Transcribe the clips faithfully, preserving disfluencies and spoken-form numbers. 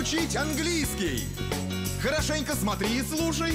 учить английский. Хорошенько смотри и слушай.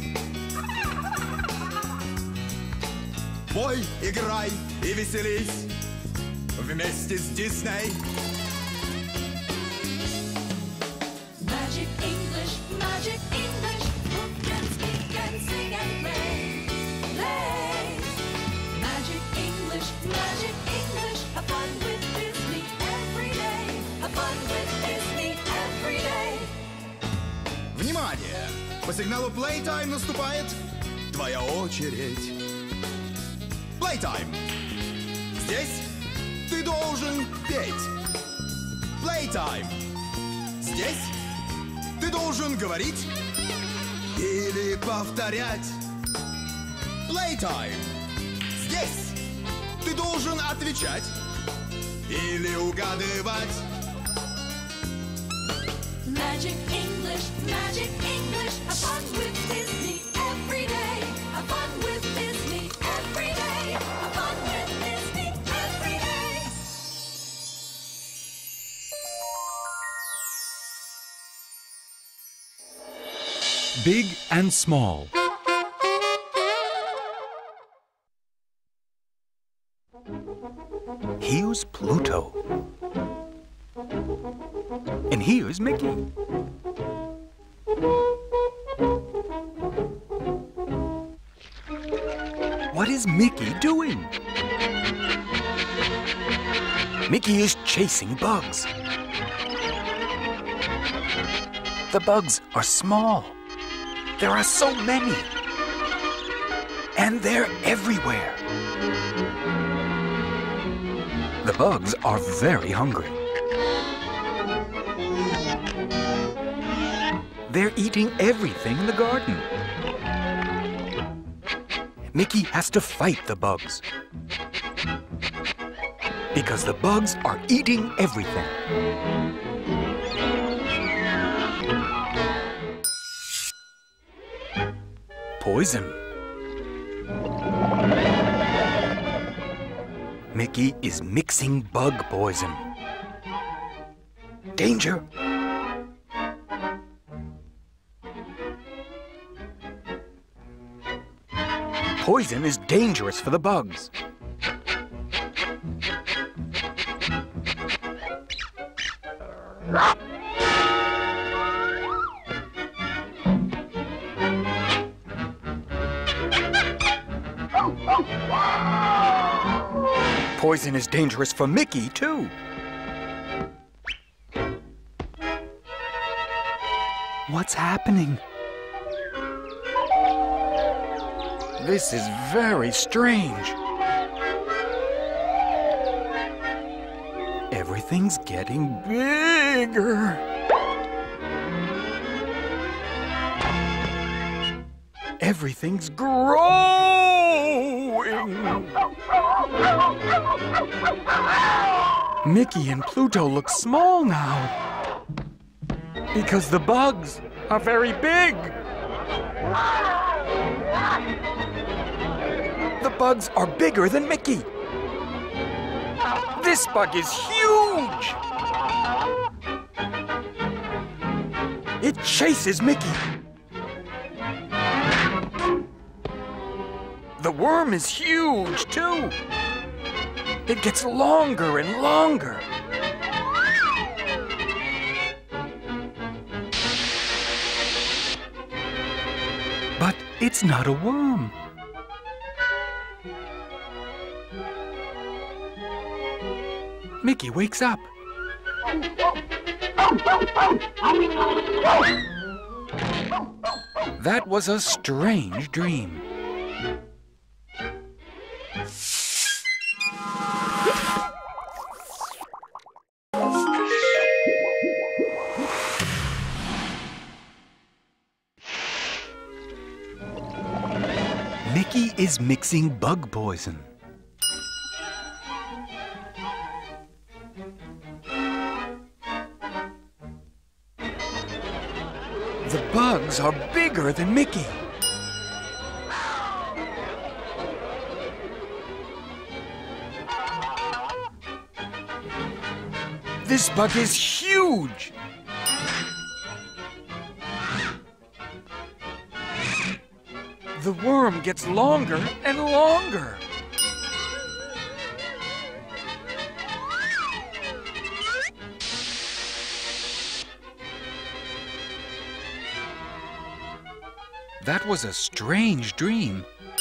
Пой, играй и веселись вместе с Дисней. Magic English, magic English. Who can speak and sing and play? Play. Magic English, magic English. Have fun with Disney every day. Have fun with Disney every day. Внимание! По сигналу Playtime наступает твоя очередь. Playtime. Здесь ты должен петь. Playtime. Здесь ты должен говорить или повторять. Playtime. Здесь ты должен отвечать или угадывать. Magic English, magic English. Have fun with Disney every day. Have fun with Disney every day. Have fun with Disney every day. Big and Small. Here's Pluto. And here's Mickey. What is Mickey doing? Mickey is chasing bugs. The bugs are small. There are so many. And they're everywhere. The bugs are very hungry. They're eating everything in the garden. Mickey has to fight the bugs because the bugs are eating everything. Poison. Mickey is mixing bug poison. Danger! Poison is dangerous for the bugs. Poison is dangerous for Mickey, too. What's happening? This is very strange. Everything's getting bigger. Everything's growing. Mickey and Pluto look small now because the bugs are very big. The bugs are bigger than Mickey. This bug is huge. It chases Mickey. The worm is huge, too. It gets longer and longer. But it's not a worm. Mickey wakes up. That was a strange dream. Mickey is mixing bug poison. The bugs are bigger than Mickey. This bug is huge. The worm gets longer and longer. That was a strange dream.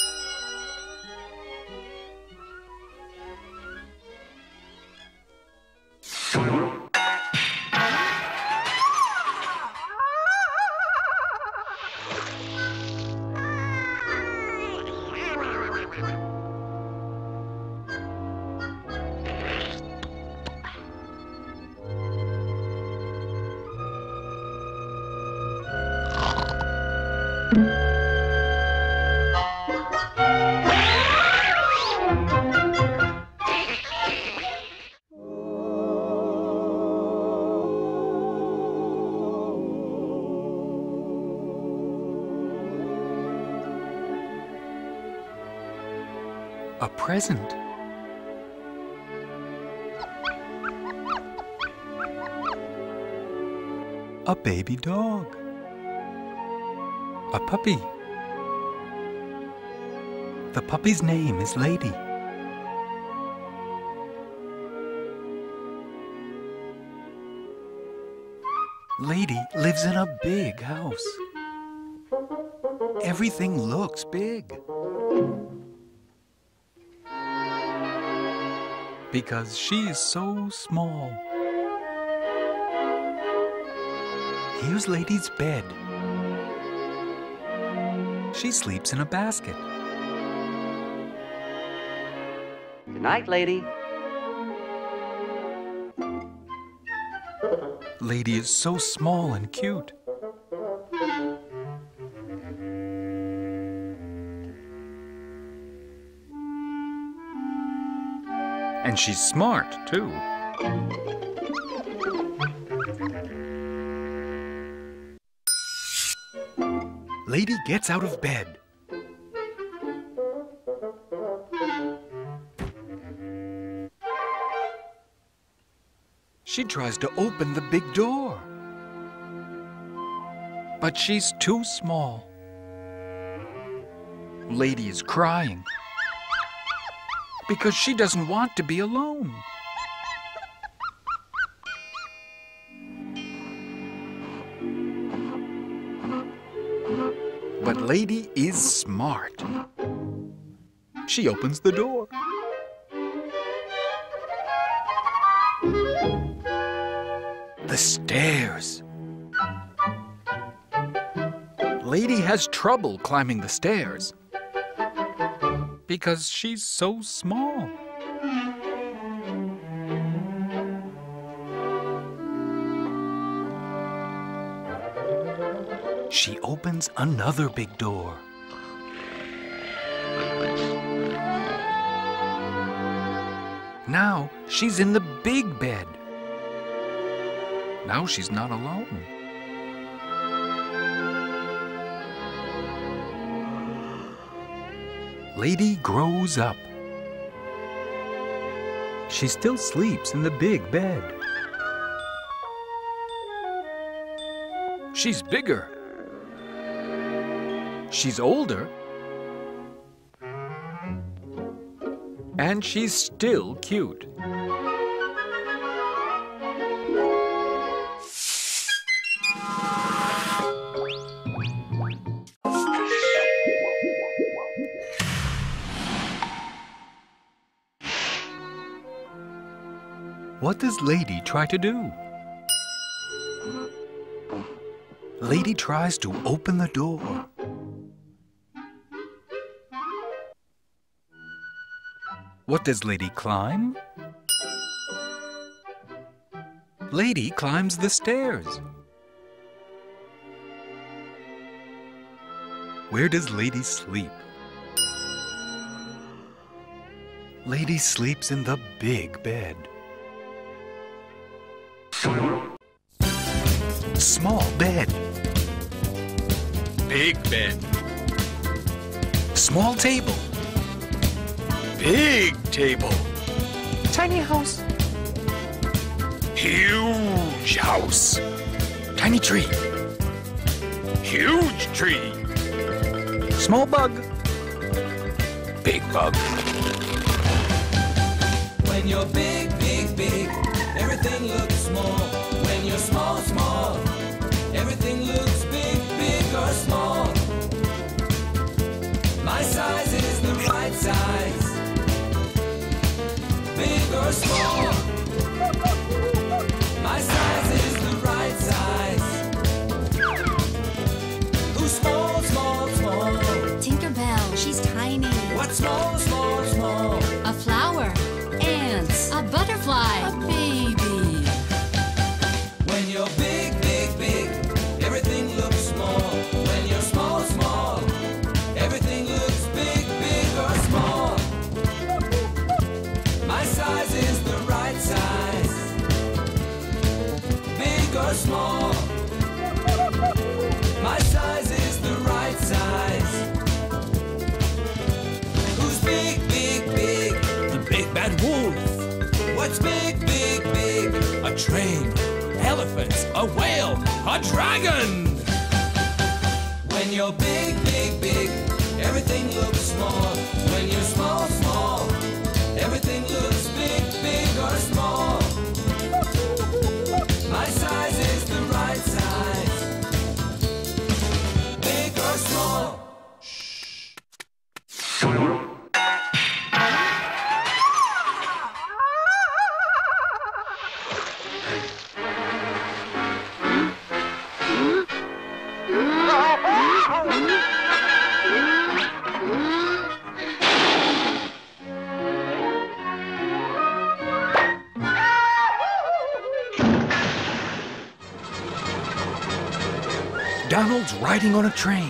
A present. A baby dog. A puppy. The puppy's name is Lady. Lady lives in a big house. Everything looks big. Because she is so small. Here's Lady's bed. She sleeps in a basket. Good night, Lady. Lady is so small and cute. And she's smart, too. Lady gets out of bed. She tries to open the big door. But she's too small. Lady is crying. Because she doesn't want to be alone. But Lady is smart. She opens the door. The stairs. Lady has trouble climbing the stairs. Because she's so small. She opens another big door. Now she's in the big bed. Now she's not alone. Lady grows up. She still sleeps in the big bed. She's bigger. She's older. And she's still cute. What does Lady try to do? Lady tries to open the door. What does Lady climb? Lady climbs the stairs. Where does Lady sleep? Lady sleeps in the big bed. Small bed. Big bed. Small table. Big table. Tiny house. Huge house. Tiny tree. Huge tree. Small bug. Big bug. When you're big, big, big, everything looks small. When you're small, small, everything looks big, big or small. My size is the right size, big or small. My size is the right size. Who's small, small, small? Tinkerbell, she's tiny. What's small, small, small? A flower. Ants. A butterfly. A baby. When you're big, big, big, everything looks small. When you're small, small, everything looks big, big or small. My size is the right size, big or small. My size is the right size. Who's big, big, big? The big bad wolf. What's big, big, big? A train. Elephants. A whale. A dragon. When you're big, big, big, everything looks small. When you're small, small, everything looks big, big or small. My size is the right size, big or small. Donald's riding on a train.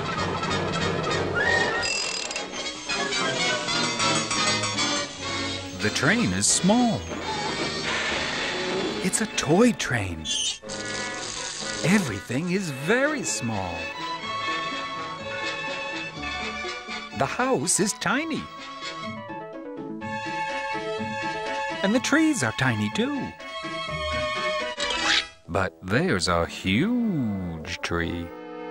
The train is small. It's a toy train. Everything is very small. The house is tiny. And the trees are tiny too. But there's a huge tree.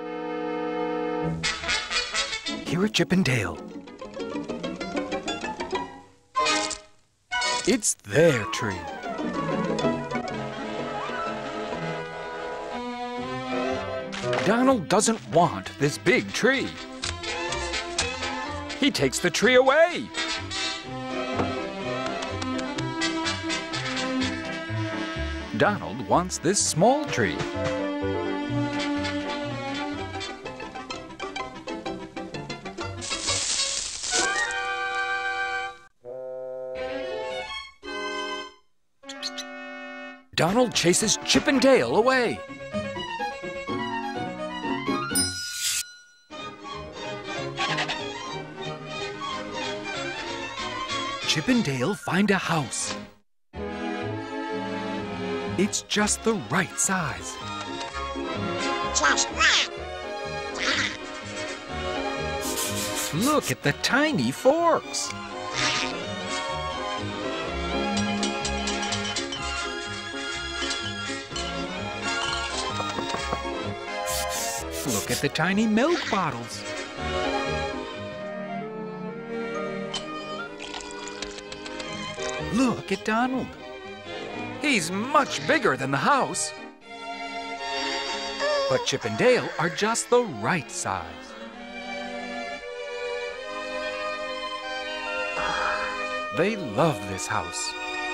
Here are Chip and Dale. It's their tree. Donald doesn't want this big tree. He takes the tree away. Donald wants this small tree. Donald chases Chip and Dale away. Chip and Dale find a house. It's just the right size. Just right. Look at the tiny forks. Look at the tiny milk bottles. Look at Donald. He's much bigger than the house. But Chip and Dale are just the right size. They love this house.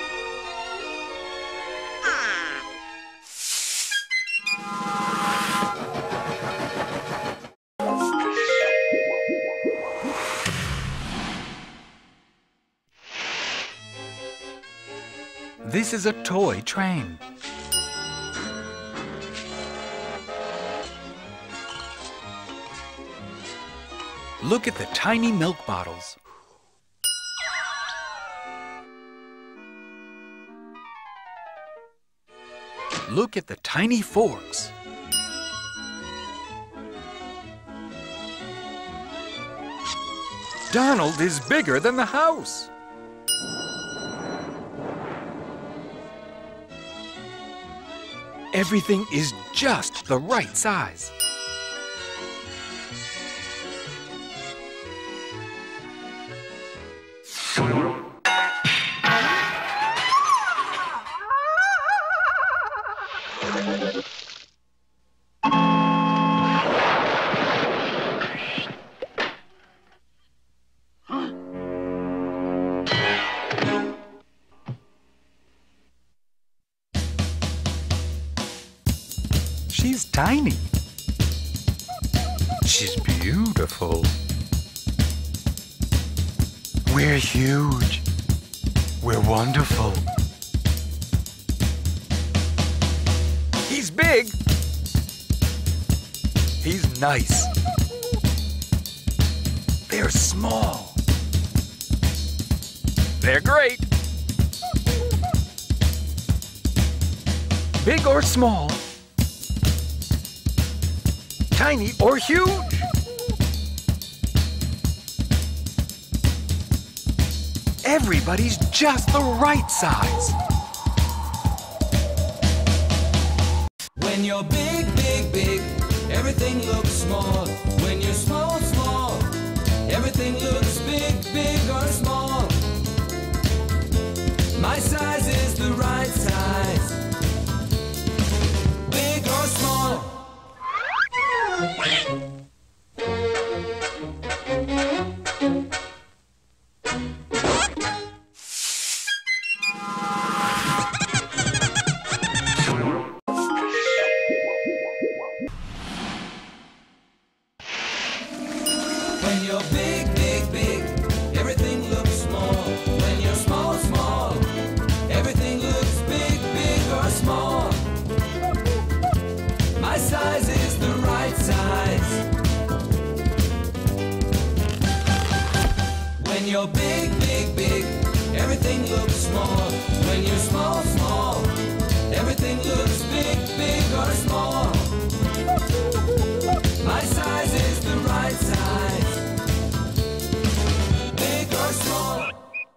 This is a toy train. Look at the tiny milk bottles. Look at the tiny forks. Donald is bigger than the house. Everything is just the right size. She's tiny. She's beautiful. We're huge. We're wonderful. He's big. He's nice. They're small. They're great. Big or small. Tiny or huge. Everybody's just the right size. When you're big, big, big, everything looks small. When you're small, small, everything looks big, big or small. My size is the right size. Big or small. When you're big, big, big, everything looks small. When you're small, small, everything looks big, big or small. My size is the right size. When you're big, big, big, everything looks small. When you're small, small, everything looks big, big or small. My size is the right size. Big or small.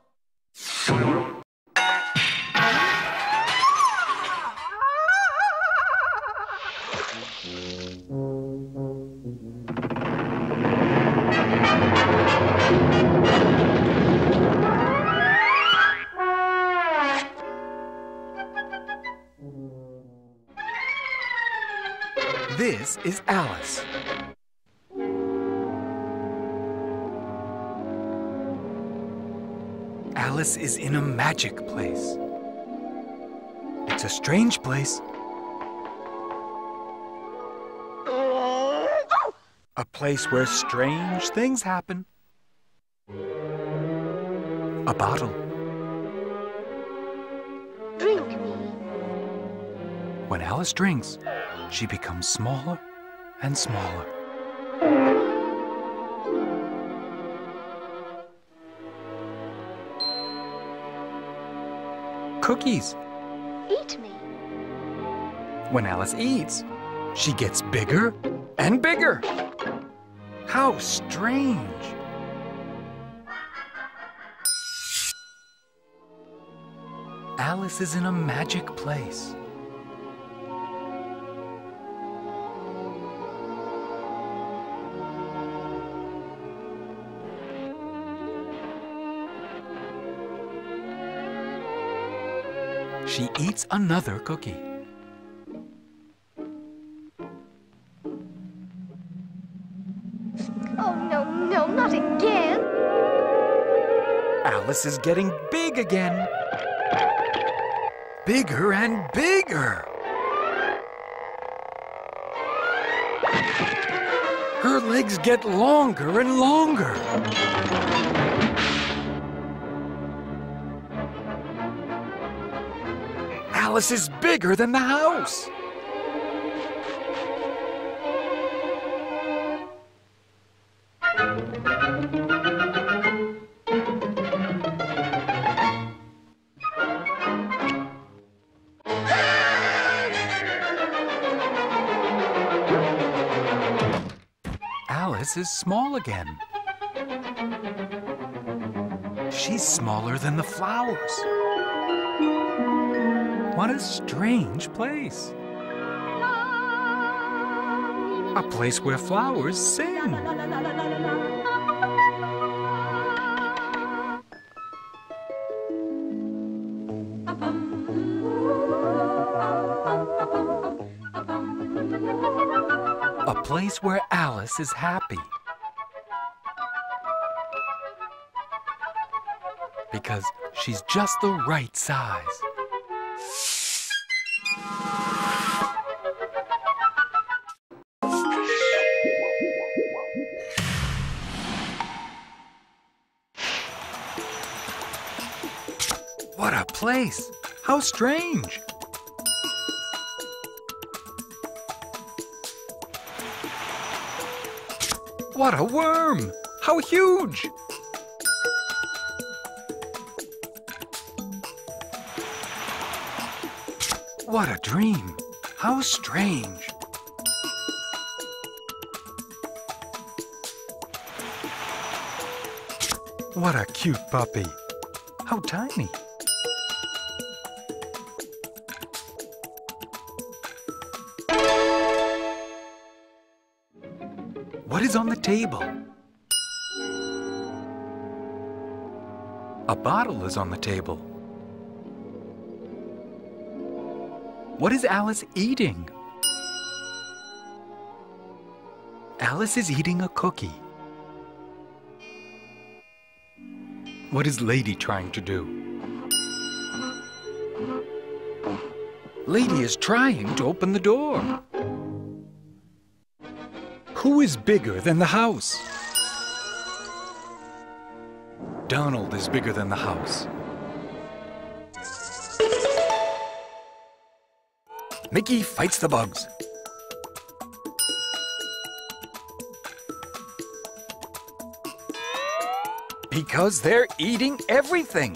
This is Alice. Alice is in a magic place. It's a strange place. A place where strange things happen. A bottle. Drink me. When Alice drinks, she becomes smaller and smaller. Cookies. Eat me. When Alice eats, she gets bigger and bigger. How strange. Alice is in a magic place. She eats another cookie. Oh, no, no, not again. Alice is getting big again. Bigger and bigger. Her legs get longer and longer. Alice is bigger than the house. Alice is small again. She's smaller than the flowers. What a strange place. A place where flowers sing. A place where Alice is happy. Because she's just the right size. What a place! How strange! What a worm! How huge! What a dream! How strange! What a cute puppy! How tiny! What is on the table? A bottle is on the table. What is Alice eating? Alice is eating a cookie. What is Lady trying to do? Lady is trying to open the door. Who is bigger than the house? Donald is bigger than the house. Mickey fights the bugs. Because they're eating everything.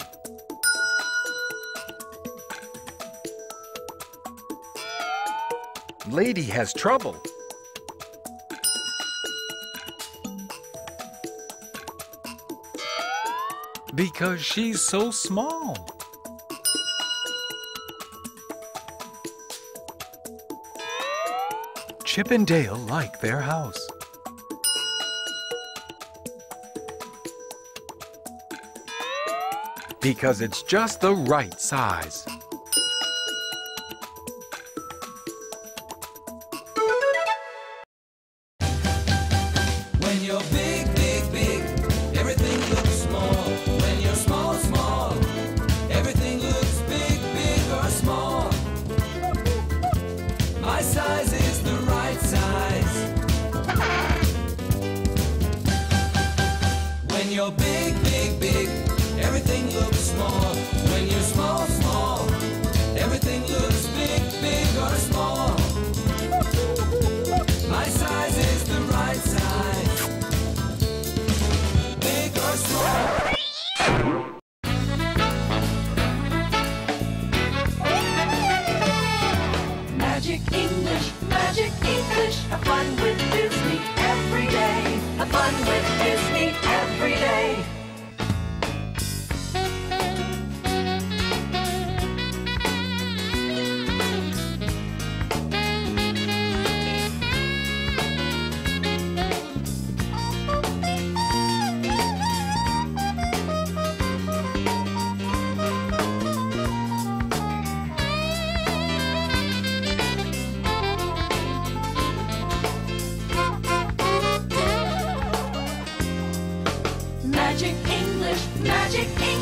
Lady has trouble. Because she's so small. Chip and Dale like their house. Because it's just the right size. When you're big, big, big, everything looks small. When you're small, small, everything looks big, big or small. My size is the right size. When you're big, big, big, everything looks small. When you're small, small, everything looks big, big or small. My size is the right size. Big or small. Magic English, Magic English. Have fun with Disney every day. Have fun with Disney every day. Magic English, Magic English.